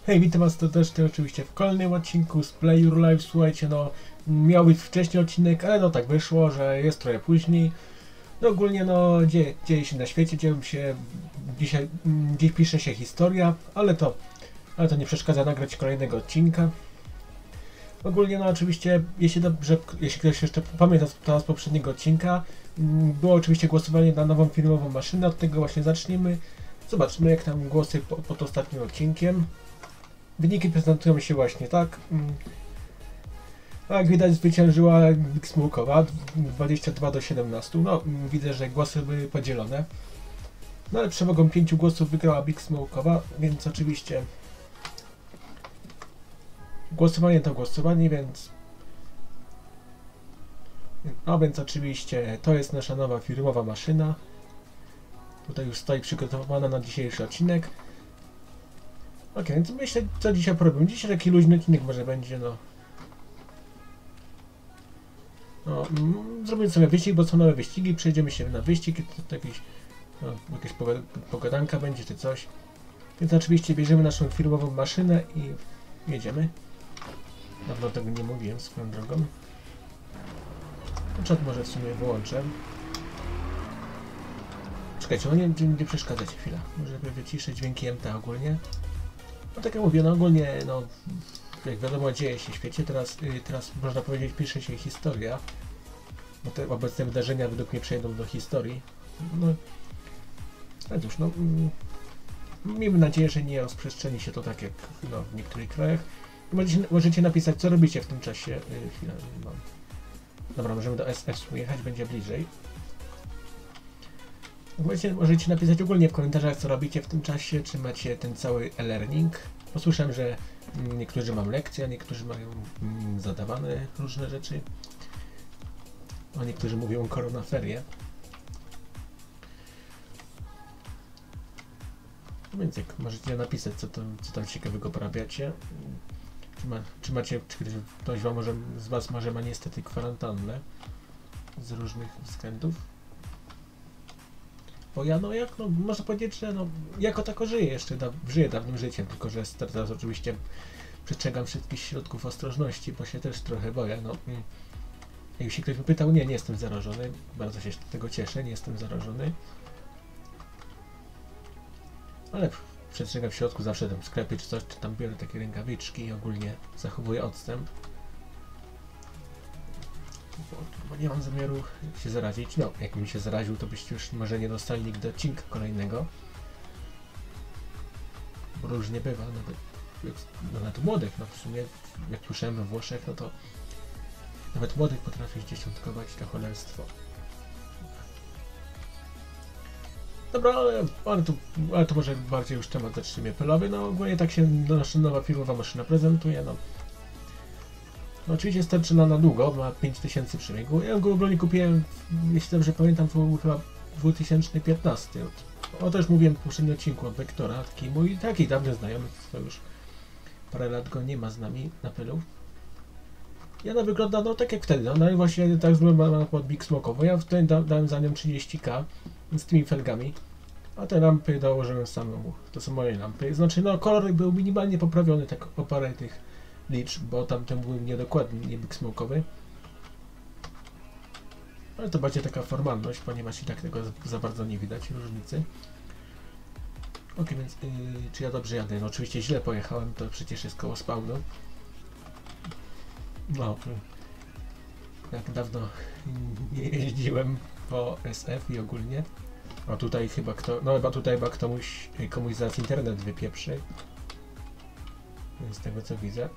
Hej, witam was serdecznie oczywiście w kolejnym odcinku z Play Your Life. Słuchajcie, no miał być wcześniej odcinek, ale no tak wyszło, że jest trochę później. No ogólnie no dzieje się na świecie, dzieją się dzisiaj, dziś pisze się historia, ale to nie przeszkadza nagrać kolejnego odcinka. Ogólnie no oczywiście, jeśli ktoś jeszcze pamięta z poprzedniego odcinka, było oczywiście głosowanie na nową filmową maszynę, od tego właśnie zaczniemy. Zobaczmy jak tam głosy pod ostatnim odcinkiem. Wyniki prezentują się właśnie tak. Jak widać zwyciężyła Big Smoke'owa 22 do 17. No widzę, że głosy były podzielone. No ale przewagą 5 głosów wygrała Big Smoke'owa, więc oczywiście głosowanie to głosowanie, więc oczywiście to jest nasza nowa firmowa maszyna. Tutaj już stoi przygotowana na dzisiejszy odcinek. Ok, więc myślę, co dzisiaj porobimy. Dzisiaj taki luźny odcinek może będzie, zrobimy sobie wyścig, bo są nowe wyścigi, przejdziemy się na wyścig, to jakaś pogadanka będzie, czy coś. Więc oczywiście bierzemy naszą firmową maszynę i jedziemy. Dawno tego nie mówiłem swoją drogą. Czat może w sumie wyłączę. Czekajcie, nie przeszkadzać chwilę, żeby wyciszyć dźwięki MT ogólnie. No tak jak mówię, no ogólnie, no jak wiadomo dzieje się w świecie, teraz można powiedzieć pisze się historia, bo te obecne wydarzenia według mnie przejdą do historii. No, ale cóż, no miejmy nadzieję, że nie rozprzestrzeni się to tak jak w niektórych krajach. Możecie napisać, co robicie w tym czasie. Chwilę, mam. Dobra, możemy do SF jechać, będzie bliżej. Możecie napisać ogólnie w komentarzach, co robicie w tym czasie, czy macie ten cały e-learning. Posłyszałem, że niektórzy mają lekcje, a niektórzy mają zadawane różne rzeczy. A niektórzy mówią koronaferie. Więc jak możecie napisać, co tam ciekawego porabiacie. Czy ktoś z was może ma niestety kwarantannę z różnych względów. Bo ja można powiedzieć, że jako tako żyję dawnym życiem, tylko że teraz oczywiście przestrzegam wszystkich środków ostrożności, bo się też trochę boję. Jak się ktoś pytał, nie jestem zarażony, bardzo się z tego cieszę, nie jestem zarażony. Ale przestrzegam w środku zawsze tam sklepy czy coś, czy tam biorę takie rękawiczki i ogólnie zachowuję odstęp. Bo nie mam zamiaru się zarazić. No, jakbym się zaraził, to byście już może nie dostali nigdy odcinka kolejnego. Bo różnie bywa, nawet młodych, w sumie jak słyszałem we Włoszech, no to nawet młodych potrafi zdziesiątkować to cholerstwo. Dobra, ale to może bardziej już temat zaczniemy pelowy. No ogólnie tak się nasza nowa firmowa maszyna prezentuje. No oczywiście starczy na długo, ma 5000 przebiegu. Ja go ogólnie kupiłem, jeśli dobrze pamiętam, to był chyba 2015. O też mówiłem w poprzednim odcinku od Vektora, taki dawny znajomy, to już parę lat go nie ma z nami na pelu. I ona wygląda tak jak wtedy, no i właśnie tak zrobiłem pod Big Smoke'ową. Ja wtedy dałem za nią 30k z tymi felgami, a te lampy dołożyłem samemu. To są moje lampy. Znaczy kolor był minimalnie poprawiony tak o parę tych liczb, bo tamten był niedokładny, nie Big Smoke'owy. Ale to bardziej taka formalność, ponieważ i tak tego za bardzo nie widać różnicy. Ok, więc czy ja dobrze jadę? No oczywiście źle pojechałem, to przecież jest koło spawnu. Jak dawno nie jeździłem po SF i ogólnie. A tutaj chyba komuś zaraz internet wypieprzy. Z tego co widzę.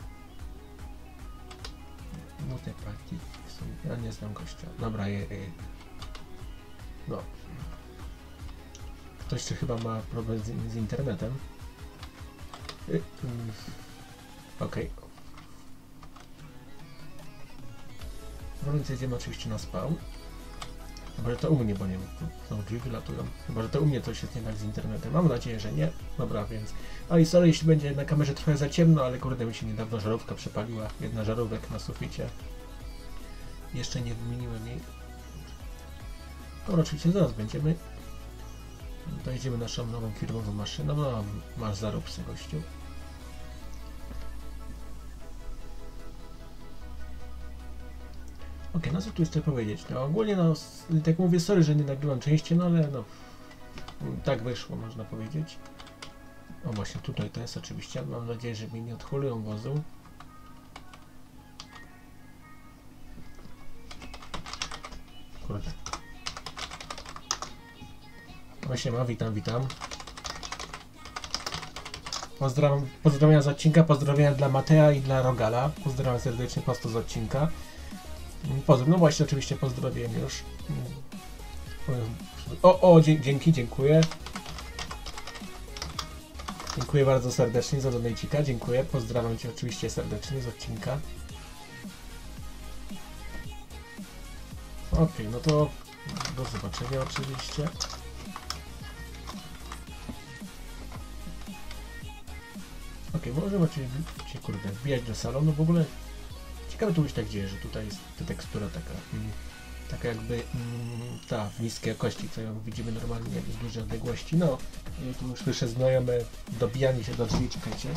Ja nie znam gościa. Dobra, no. Ktoś chyba ma problem z internetem. Okej. Więc jedziemy oczywiście na spawn. Chyba, że to u mnie, bo nie wiem, znowu drzwi wylatują. Chyba, że to u mnie coś jest nie tak z internetem. Mam nadzieję, że nie. Dobra, więc... i sorry, jeśli będzie na kamerze trochę za ciemno, ale kurde, mi się niedawno żarówka przepaliła. Jedna żarówek na suficie. Jeszcze nie wymieniłem jej. Dobra, oczywiście zaraz będziemy. Dojedziemy naszą nową firmową maszyną. No, masz zarób z gościu. Okej, no co tu jeszcze powiedzieć? No ogólnie no, tak mówię, sorry, że nie nagrywam częściej, no ale no, tak wyszło, można powiedzieć. O właśnie, tutaj to jest oczywiście, mam nadzieję, że mi nie odholują wozu. Kurde. Właśnie ma, witam. Pozdrawiam z odcinka, pozdrowienia dla Matea i dla Rogala. Pozdrawiam serdecznie prosto z odcinka. No właśnie, oczywiście pozdrowiłem już. Dziękuję. Dziękuję bardzo serdecznie za donajcika, dziękuję. Pozdrawiam Cię oczywiście serdecznie z odcinka. Okej, no to do zobaczenia oczywiście. Okej, możemy oczywiście, kurde, wbijać do salonu. W ogóle ciekawe tu się tak dzieje, że tutaj jest ta tekstura taka jakby ta w niskiej jakości, co ją widzimy normalnie z dużej odległości. No, tu już słyszę znajome dobijanie się do drzwi, czekajcie.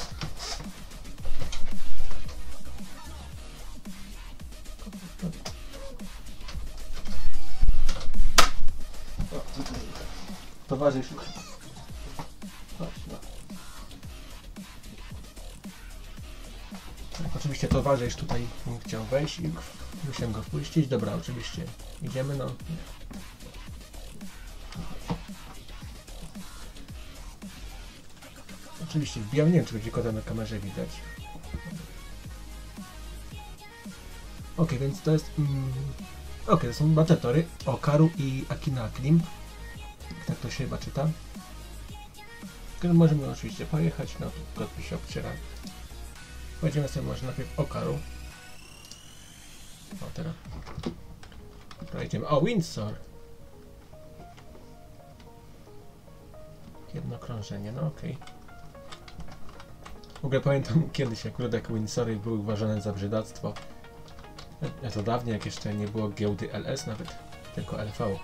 O, tutaj towarzysz. Chodź, no. Tak, oczywiście towarzysz tutaj chciał wejść i musiałem go wpuścić. Dobra, oczywiście idziemy, no. Oczywiście wbijam, nie wiem czy będzie kota na kamerze widać. Okej, więc to jest... Okej, to są batetory Okaru i Akina Klimp. Tak to się chyba czyta. Możemy oczywiście pojechać, no tu kot mi się obciera. Pojedziemy sobie może najpierw Okaru. O, teraz. Pojedziemy. O, Windsor! Jedno krążenie, no okej. W ogóle pamiętam kiedyś akurat jak Windsory były uważane za brzydactwo. To dawniej, jak jeszcze nie było giełdy LS nawet, tylko LV.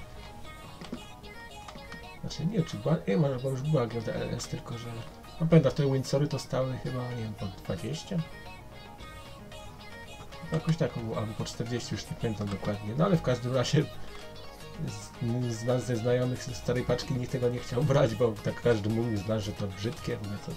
Znaczy nie, czy była, może już była giełda LS, tylko że... No pamiętam, te Windsory to stały chyba, nie wiem, po 20? Jakoś tak, albo po 40, już nie pamiętam dokładnie. No ale w każdym razie z nas ze znajomych z starej paczki nikt tego nie chciał brać, bo tak każdy mówił z nas, że to brzydkie, w ogóle to...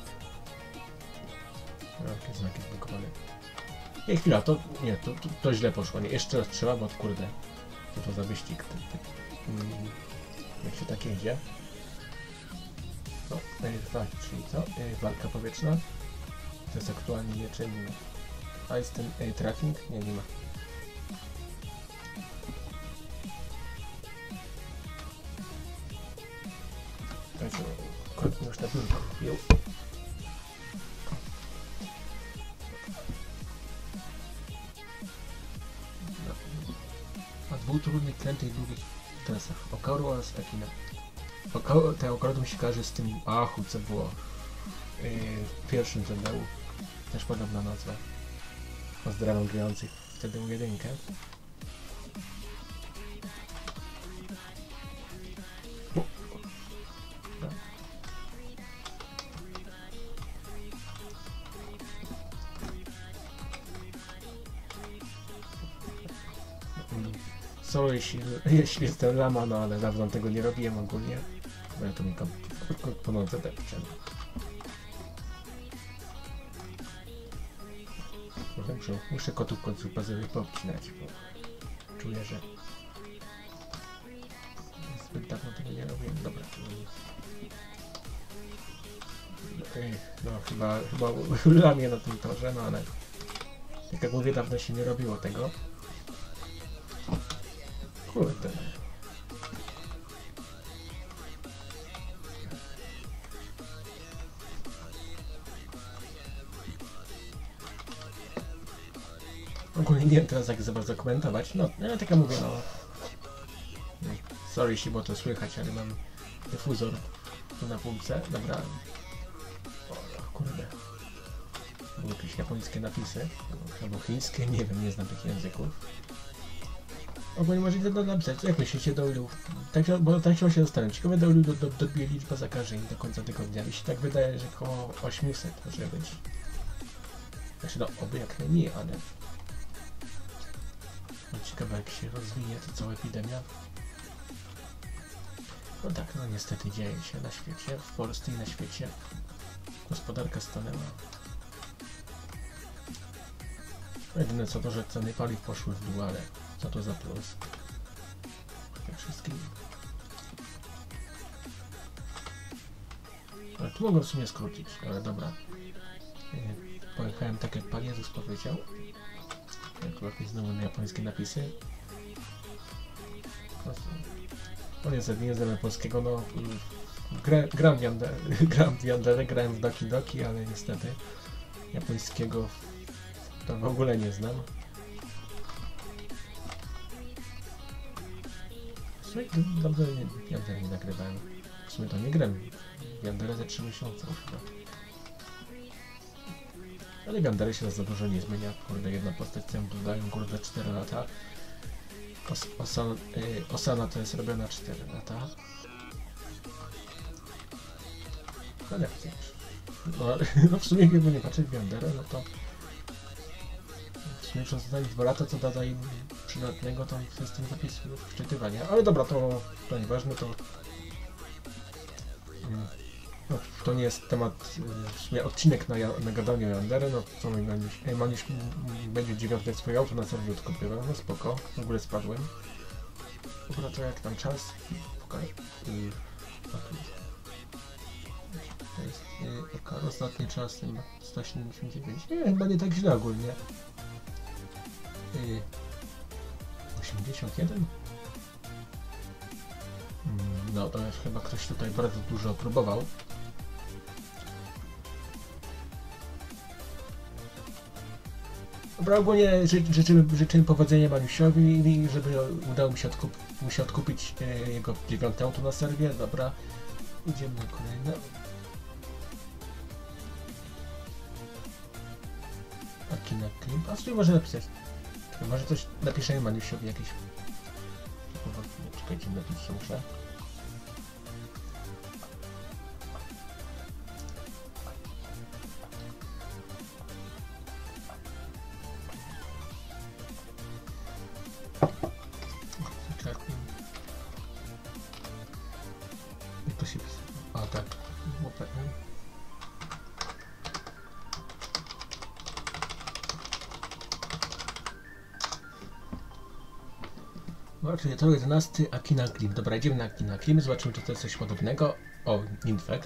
Jakie znaki zblokowane. Nie, chwila, to nie, to źle poszło, nie, jeszcze raz trzeba, bo kurde, co to za wyścig, jak się tak jedzie. No, czyli co? Walka powietrzna. To jest aktualnie leczenie. A jest ten tracking? Nie ma. Także krótko już na biurku kupił. Ma dwutrudnych krętych i długich trasach. Okaru oraz Akina. Te Okaru mi się kojarzy z tym Achu, co było w pierwszym ZDU. Też podobna nazwa. Pozdrawiam grających wtedy U1. Sorry, jeśli jestem lama, no ale dawno tego nie robiłem ogólnie. Bo ja to mi po nodze depczę. Muszę kotu w końcu pazowy poobcinać, bo czuję, że zbyt dawno tego nie robiłem. Dobra. No chyba lamię na tym torze, no ale jak mówię, dawno się nie robiło tego. Kurde. Ogólnie nie wiem teraz jak za bardzo komentować, no ale tak jak mówię, no sorry jeśli było to słychać, ale mam dyfuzor tu na półce, dobra. O kurde. Były jakieś japońskie napisy, albo chińskie, nie wiem, nie znam tych języków. Ogólnie możecie to napisać, jak myślicie do ilu, bo tak się zastanawiam, ciekawe do ilu dobije liczba zakażeń do końca tygodnia. Mi się tak wydaje, że około 800 może być. Znaczy no, oby jak najmniej, ale... No, ciekawe jak się rozwinie ta cała epidemia. No tak, no niestety dzieje się na świecie, w Polsce i na świecie. Gospodarka stanęła. Jedyne co to, że ceny paliw poszły w dół, ale co to za plus? Tak wszystkim. Ale tu mogę w sumie skrócić, ale dobra. Pojechałem tak jak Pan Jezus powiedział. Akurat znowu japońskie napisy. On jest językiem polskiego, no gram w Yandere, grałem w Doki Doki, ale niestety japońskiego to w ogóle nie znam. W sumie dobrze Yandere nie nagrywałem. W sumie to nie gram w Yandere za 3 miesiące już chyba. Ale w Yandere się za dużo nie zmienia. Kurde, jedna postać tam dodają kurde 4 lata. Osana to jest robiona 4 lata. Ale no w sumie jakby nie patrzeć w Yandere, no to w sumie przez ostatnie 2 lata co doda im przydatnego to system zapisu wczytywania. Ale dobra, to nieważne, to no, to nie jest temat, w sumie odcinek na gadaniu o Yandere, no co Maniusz będzie 9 swoje auto na serwie odkopywał, no spoko, w ogóle spadłem. Dobra, to jak tam czas? To jest ostatni czas 179, chyba nie tak źle ogólnie. 81? No to już chyba ktoś tutaj bardzo dużo próbował. Dobra, ogólnie życzymy powodzenia Maniusiowi, żeby udało mu się odkupić jego 9 auto na serwie. Dobra, idziemy na kolejne. Akina Klim. A sobie może napisać. Może coś napiszemy Maniusiowi jakieś. Czekajcie, napisać muszę. Jak to się pisze? A tak. No, czyli to 11 Akina Klim. Dobra, idziemy na Akina Klim, zobaczymy czy to jest coś podobnego. O, Ninfek.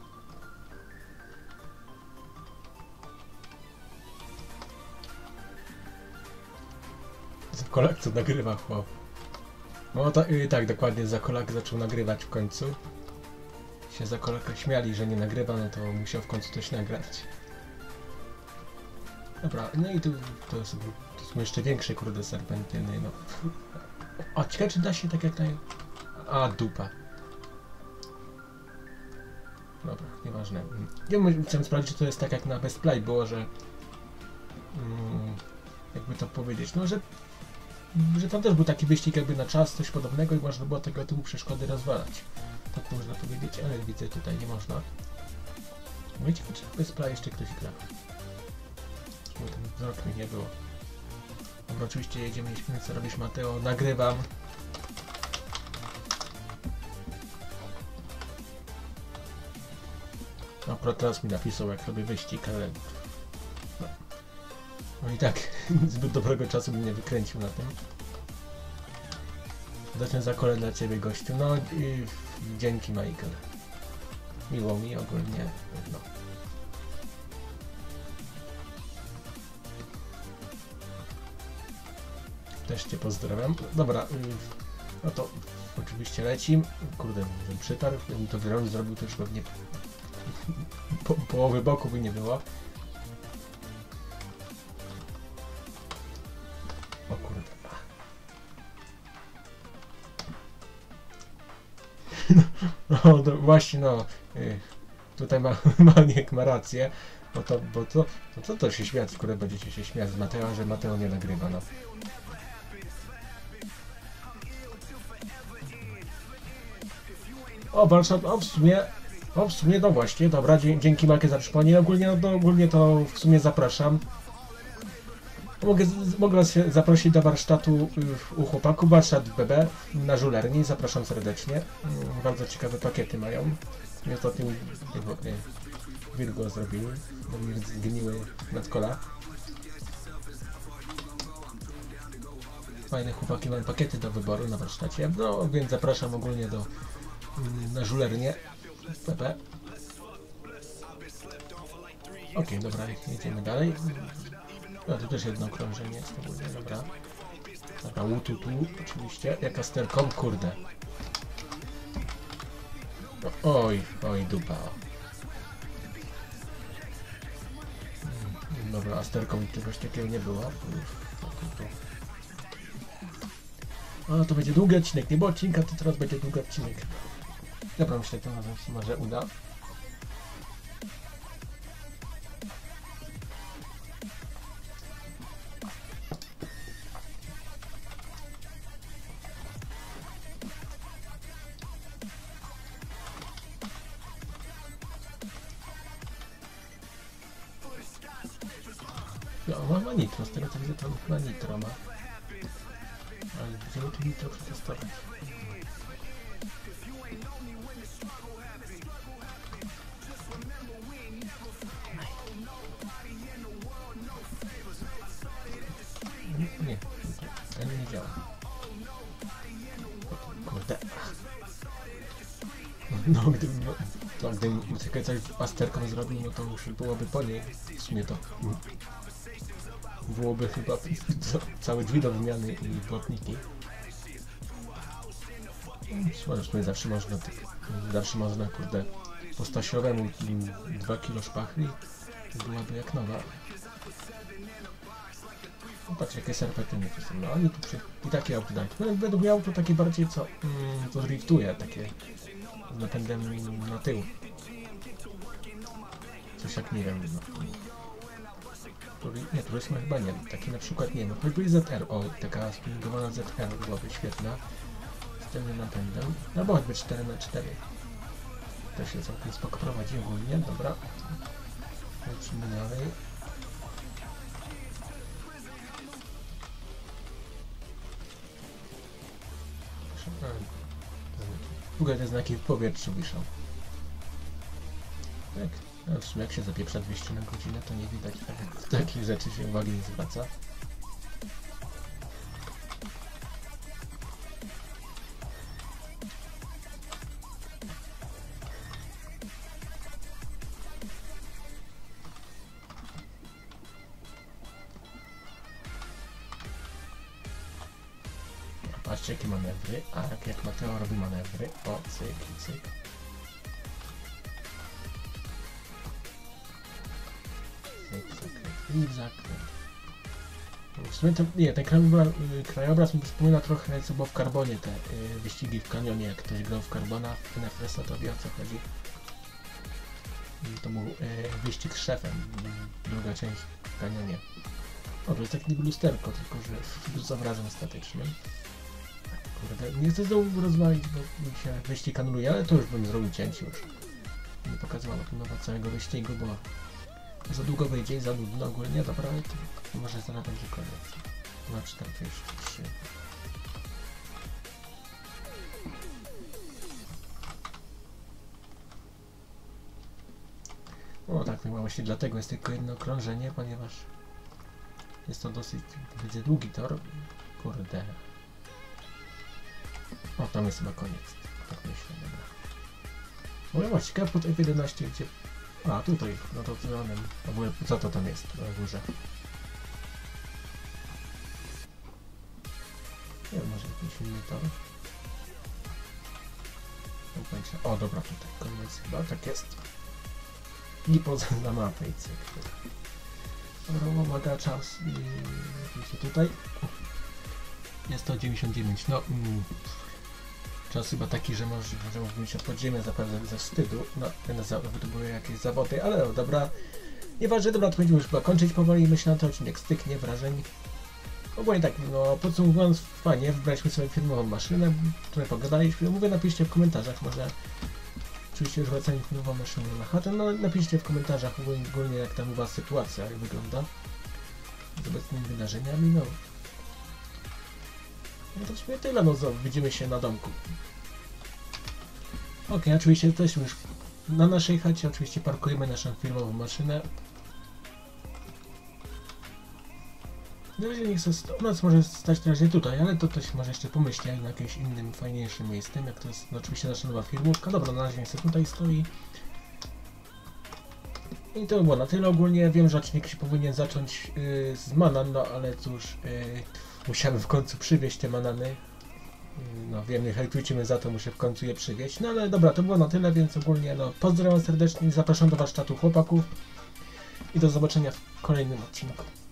Zakolak co nagrywa, chłop. No to, tak, dokładnie, Zakolak zaczął nagrywać w końcu. Się Zakolaka śmiali, że nie nagrywa, no to musiał w końcu coś nagrać. Dobra, no i to są jeszcze większe kurde serpentyny, no. O, ciekawe czy da się tak jak naj... A, dupa. Dobra, nieważne. Ja chciałem sprawdzić, czy to jest tak jak na Best Play było, że... jakby to powiedzieć, no że tam też był taki wyścig jakby na czas, coś podobnego i można było tego typu przeszkody rozwalać. Tak można powiedzieć, ale widzę tutaj nie można. Wiecie, czy Best Play jeszcze ktoś gra? Bo ten wzrok mi nie było. Dobra, oczywiście jedziemy, jeśli co robisz Mateo, nagrywam. No, akurat teraz mi napisał jak robię wyścig, ale... No i tak, zbyt dobrego czasu bym nie wykręcił na tym. Zacznę za kole dla ciebie gościu, no i dzięki Michael. Miło mi ogólnie, no. Też cię pozdrawiam. Dobra, no to oczywiście lecim. Kurde, bym przytarł, gdybym to wyrok zrobił, to już pewnie połowy boku by nie było. O kurde. No to właśnie, no. Tutaj Maniek ma rację. Bo to się śmiać, skoro będziecie się śmiać z Mateo, że Mateo nie nagrywa, no. O, Warsztat, w sumie, no właśnie, dobra, dzięki Markie za przypomnienie, ogólnie to w sumie zapraszam. Mogę was zaprosić do warsztatu u chłopaków, warsztat BB na Żulerni, zapraszam serdecznie. Bardzo ciekawe pakiety mają. I ostatnio Virgo zrobiły, bo mi zgniły nadkola. Fajne chłopaki mają pakiety do wyboru na warsztacie, no więc zapraszam ogólnie na Żulernię BB. Okej, dobra, jedziemy dalej. No to też jedno okrążenie jest ogólnie, dobra. Dobra, łututu, oczywiście. Jaka sterką? Kurde. Oj, dupa. Dobra, a sterką czegoś takiego nie było. A to będzie długi odcinek, nie było odcinka, to teraz będzie długi odcinek. Dobra, myślę, to może uda. No, ma nitro, z tego co widzę, to na nitro ma. Ale gdzie tu nitro przetestować? Nie, nie działa. Kurde. No, gdybym coś pasterką zrobił, no to już byłoby po niej. W sumie to byłoby chyba całe drzwi do wymiany i błotniki. Zawsze można, kurde, po stasiowemu 2 kg szpachli, byłaby jak nowa. No, patrz, jakie serpetyny to są, no oni tu i takie auto dają. No, według mnie auto takie bardziej co driftuje, takie z napędem na tył. Coś jak, nie wiem, no. Nie, turyzm chyba nie, taki na przykład, nie, no choćby ZR, o, taka spinningowana ZR byłaby świetna, z tylnym napędem, albo choćby 4x4. To się całkiem spoko prowadzi ogólnie, dobra. Lecimy dalej. W ogóle te znaki w powietrzu wiszą. Tak. No w sumie jak się zapieprza 200 na godzinę, to nie widać, takich rzeczy się uwagi nie zwraca. Patrzcie jakie manewry, a jak Mateo robi manewry, o cyk i cyk. I w zakręt. W sumie to, nie, ten krajobraz mi przypomina trochę, co było w Carbonie, te wyścigi w kanionie. Jak ktoś grał w Carbona, w NFS-a, to wie, o co chodzi. To był wyścig z szefem, druga część w kanionie. O, to jest tak niby lusterko, tylko że z obrazem statycznym. Kurde, nie chcę znowu rozwalić, bo mi się wyścig anuluje, ale to już bym zrobił cięcie już. Nie pokazywało tu nowa całego wyścigu, bo za długo wyjdzie i za nudno ogólnie, dobra, ale to może zaraz będzie koniec. 2:43. O tak, chyba właśnie dlatego jest tylko jedno okrążenie, ponieważ jest to dosyć, widzę, długi tor. Kurde. O, tam jest chyba koniec. Tak myślę, dobra. Mówię, właśnie, ciekawe pod F11, gdzie... A, tutaj, no to zielonym. W ogóle, co to tam jest na górze? Nie wiem, może jakiś inny tor. O, dobra, tutaj koniec chyba, tak jest. I poza na mapę i cyk. Dobra, uwaga, czas. I tutaj. Jest to 99, no... Czas chyba taki, że mógłbym się od podziemia zapewne ze wstydu. No, to były jakieś zawody, ale no, dobra. Nieważne, dobra, to będziemy już chyba kończyć powoli. Myślę, na to odcinek styknie, wrażeń. Ogólnie tak, no podsumowując, fajnie, wybraliśmy sobie firmową maszynę, której pogadaliśmy. Mówię, napiszcie w komentarzach, może oczywiście już wracamy firmową maszynę na chatę, no napiszcie w komentarzach ogólnie jak tam u was sytuacja, jak wygląda. z obecnymi wydarzeniami, no. No to w sumie tyle, no widzimy się na domku. Okej, oczywiście jesteśmy już na naszej chacie, oczywiście parkujemy naszą firmową maszynę. No i niech nas może stać na razie tutaj, ale to ktoś może jeszcze pomyśli na jakimś innym, fajniejszym miejscem, jak to jest no, oczywiście nasza nowa firmówka. Dobra, na razie niech sobie tutaj stoi. I to by było na tyle ogólnie. Wiem, że odcinek się powinien zacząć z manan, no ale cóż, musiałem w końcu przywieźć te manany. No wiem, nie hejtujcie mnie za to, muszę w końcu je przywieźć. No ale dobra, to było na tyle, więc ogólnie no pozdrawiam serdecznie, zapraszam do warsztatu chłopaków i do zobaczenia w kolejnym odcinku.